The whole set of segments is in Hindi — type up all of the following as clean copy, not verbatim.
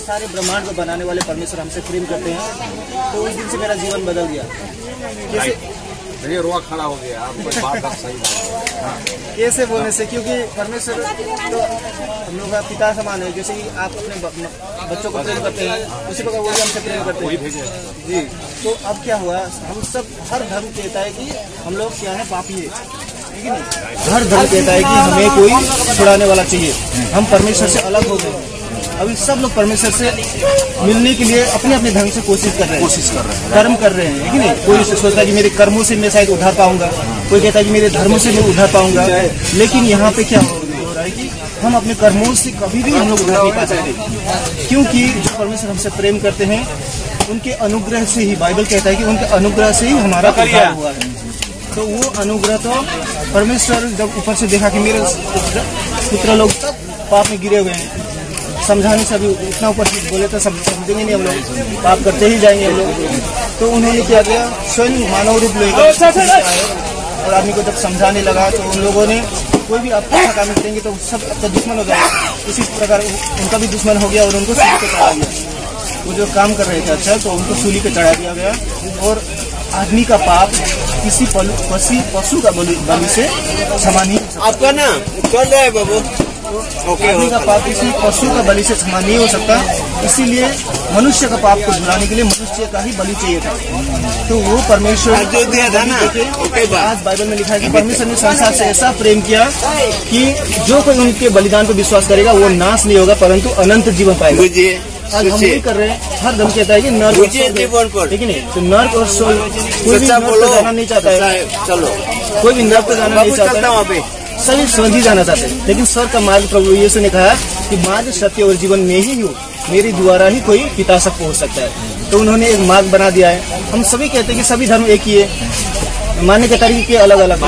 सारे ब्रह्मांड को बनाने वाले परमेश्वर हमसे प्रेम करते हैं, तो उस दिन से मेरा जीवन बदल गया। ये रोआ खड़ा हो गया, आपको बात सही कैसे बोलने से, क्योंकि परमेश्वर तो हम लोग का पिता समान है। जैसे कि आप अपने बच्चों को प्रेम करते हैं, उसी प्रकार वो भी हमसे प्रेम करते हैं जी। तो अब क्या हुआ, हम सब हर धर्म कहता है कि हम लोग क्या है, पापी है, ठीक है नहीं। हर धर्म कहता है कि हमें कोई छुड़ाने वाला चाहिए, हम परमेश्वर से अलग हो गए। अभी सब लोग परमेश्वर से मिलने के लिए अपने अपने ढंग से कोशिश कर रहे हैं, कर्म कर रहे हैं, है कि नहीं। कोई सोचता है कि मेरे कर्मों से मैं शायद उधार पाऊंगा, कोई कहता है कि मेरे धर्मों से मैं उधार पाऊंगा। लेकिन यहाँ पे क्या हो रहा है कि हम अपने कर्मों से कभी भी हम लोग उधार नहीं पा सकते, क्योंकि जो परमेश्वर हमसे प्रेम करते हैं उनके अनुग्रह से ही, बाइबल कहता है कि उनके अनुग्रह से ही हमारा उद्धार हुआ है। तो वो अनुग्रह तो परमेश्वर जब ऊपर से देखा कि मेरे पुत्र लोग सब पाप में गिरे हुए हैं, समझाने से अभी इतना ऊपर बोले तो समझेंगे नहीं, हम लोग पाप करते ही जाएंगे हम लोग। तो उन्होंने क्या किया, स्वयं मानव रूप लेकर और आदमी को जब समझाने लगा, तो उन लोगों ने कोई भी आपको अच्छा काम करेंगे तो सब आपका दुश्मन हो जाएगा। इसी प्रकार उनका भी दुश्मन हो गया और उनको सूली पे चढ़ा दिया। वो जो काम कर रहे थे अच्छा, तो उनको सूली पे चढ़ा दिया गया। और आदमी का पाप किसी पशु का बलि से क्षमा नहीं हो सकता। आपका ना चल रहा है बाबू, आदमी का पाप किसी पशु का बलि से क्षमा नहीं हो सकता। इसीलिए मनुष्य का पाप को धुलाने के लिए मनुष्य का ही बलि चाहिए था। तो वो परमेश्वर जो दिया था ना, आज बाइबल में लिखा है कि परमेश्वर ने संसार से ऐसा प्रेम किया कि जो कोई उनके बलिदान पर विश्वास करेगा वो नाश नहीं होगा परंतु अनंत जीवन पाएगा। आज हम यही कर रहे हैं। हर धर्म कहता है कि नर्क और स्वर्ग, ठीक है नहीं। तो नर्क और स्वर्ग, कोई भी नर्क को जाना नहीं चाहता है, चलो कोई भी नर्क को जाना नहीं चाहता है, सभी स्वर्ग ही जाना चाहते हैं। लेकिन स्वर्ग का मार्ग प्रभु यीशु ने कहा कि मार्ग, सत्य और जीवन में ही हूँ, मेरे द्वारा ही कोई पिता तक पहुँच सकता है। तो उन्होंने एक मार्ग बना दिया है। हम सभी कहते हैं कि सभी धर्म एक ही है, मानने के तरीके अलग अलग,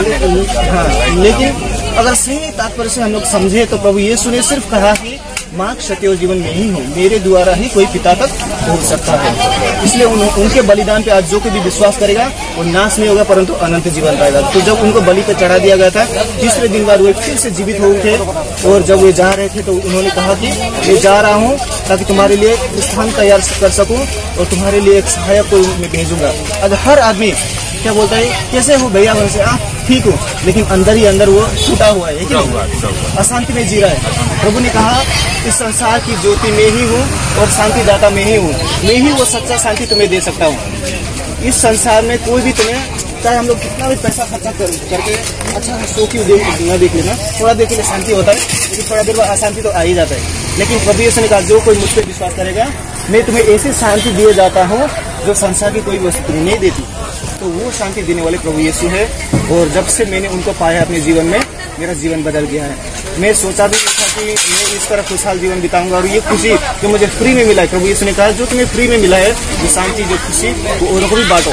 हाँ, लेकिन अगर सही तात्पर्य से हम लोग समझे तो प्रभु यीशु ने सिर्फ कहा कि मार्ग, सत्य और जीवन में ही हूँ, मेरे द्वारा ही कोई पिता तक पहुँच सकता है। इसलिए उनके बलिदान पे आज जो कोई भी विश्वास करेगा वो नाश नहीं होगा परंतु अनंत जीवन पाएगा। तो जब उनको बलि पे चढ़ा दिया गया था, तीसरे दिन बाद वो फिर से जीवित हो उठे और जब वे जा रहे थे तो उन्होंने कहा कि मैं जा रहा हूँ ताकि तुम्हारे लिए स्थान तैयार कर सकूँ और तुम्हारे लिए एक सहायक को मैं भेजूंगा। अब हर आदमी क्या बोलता है, कैसे हो भैया, वैसे ठीक हो, लेकिन अंदर ही अंदर वो टूटा हुआ है कि अशांति में जी रहा है। प्रभु ने कहा इस संसार की ज्योति में ही हूँ और शांति दाता में ही हूँ, मैं ही वो सच्चा शांति तुम्हें दे सकता हूँ। इस संसार में कोई भी तुम्हें, चाहे हम लोग कितना भी पैसा खर्चा करके अच्छा सो की न देख लेना, थोड़ा देर के लिए शांति होता है, लेकिन थोड़ा देर बाद अशांति तो आ ही जाता है। लेकिन प्रभु यीशु ने कहा जो कोई मुझ पर विश्वास करेगा मैं तुम्हें ऐसी शांति दिए जाता हूँ जो संसार की कोई वस्तु नहीं देती। तो वो शांति देने वाले प्रभु यीशु है। और जब से मैंने उनको पाया अपने जीवन में, मेरा जीवन बदल गया है। मैं सोचा भी नहीं था कि मैं इस तरह खुशहाल जीवन बिताऊंगा और ये खुशी जो मुझे फ्री में मिला है, प्रभु यीशु ने कहा जो तुम्हें फ्री में मिला है वो शांति, जो खुशी, वो औरों को भी बांटो।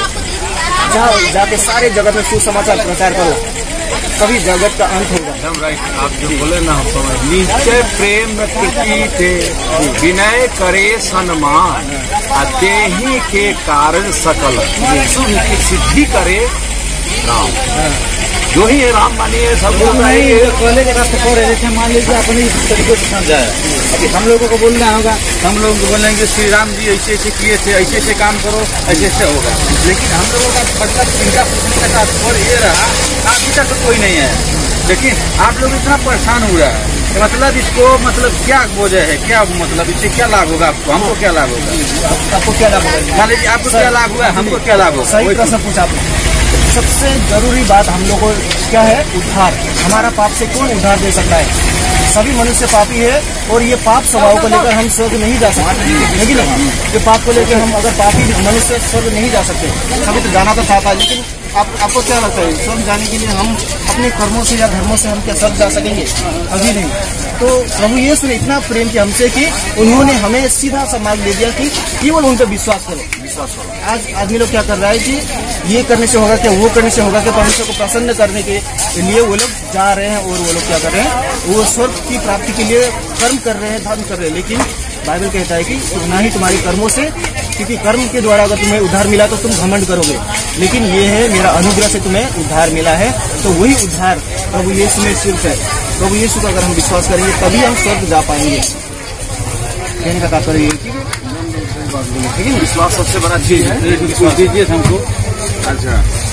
जाके सारे जगत में सुसमाचार प्रचार करो, तभी जगत का अंत होगा। आप जो बोले ना, निश्चय प्रेम प्रीति थे, विनय करे सम्मान, देहि के कारण सकल शुभ की सिद्धि करे राम। जो ही है राम मानिए, सब लोग पहले के रास्ते को रहे थे। मान लीजिए अपने तरीके से समझा है, अभी हम लोगों को बोलना होगा, हम लोगों को बोलेंगे श्री राम जी ऐसे ऐसे किए थे, ऐसे ऐसे काम करो, ऐसे ऐसे होगा। लेकिन हम लोगों का मतलब चिंता पूछने का तात्पर्य ये रहा, अभी तक तो कोई नहीं है, लेकिन आप लोग इतना परेशान हो रहा है, मतलब इसको मतलब क्या वजह है, क्या मतलब इससे क्या लाभ होगा आपको, हमको क्या लाभ होगा, आपको क्या लाभ होगा, मान लीजिए आपको क्या लाभ हुआ, हमको क्या लाभ होगा। सही प्रश्न पूछा आपने। सबसे जरूरी बात हम लोगों को क्या है, उद्धार। हमारा पाप से कौन उद्धार दे सकता है? सभी मनुष्य पापी है और ये पाप स्वभाव को लेकर हम स्वर्ग नहीं जा सकते, लेकिन ये पाप को लेकर हम अगर पापी मनुष्य स्वर्ग नहीं जा सकते। कभी तो जाना तो चाहता है, लेकिन आपको क्या लगता है स्वर्ग जाने के लिए हम अपने कर्मों से या धर्मों से हम क्या स्वर्ग जा सकेंगे? अभी नहीं। तो प्रभु यीशु ने इतना प्रेम किया हमसे कि उन्होंने हमें सीधा सा मार्ग दे दिया कि केवल उन पर विश्वास करो, विश्वास करो। आज आदमी लोग क्या कर रहा है कि ये करने से होगा क्या, वो करने से होगा क्या, परमेश्वर को प्रसन्न करने के लिए वो लोग जा रहे हैं और वो लोग क्या कर रहे हैं, वो स्वर्ग की प्राप्ति के लिए कर्म कर रहे हैं, धर्म कर रहे हैं। लेकिन बाइबल कहता है कि ना ही तुम्हारी कर्मों से, क्योंकि कर्म के द्वारा अगर तुम्हें उद्धार मिला तो तुम घमंड करोगे, लेकिन ये है मेरा अनुग्रह से तुम्हें उद्धार मिला है। तो वही उद्धार प्रभु यीशु में सिर्फ है। प्रभु यीशु का अगर हम विश्वास करेंगे तभी हम स्वर्ग जा पाएंगे। कहने का तात्पर्य ये है कि विश्वास सबसे बड़ा चीज है, दीजिए हमको। अच्छा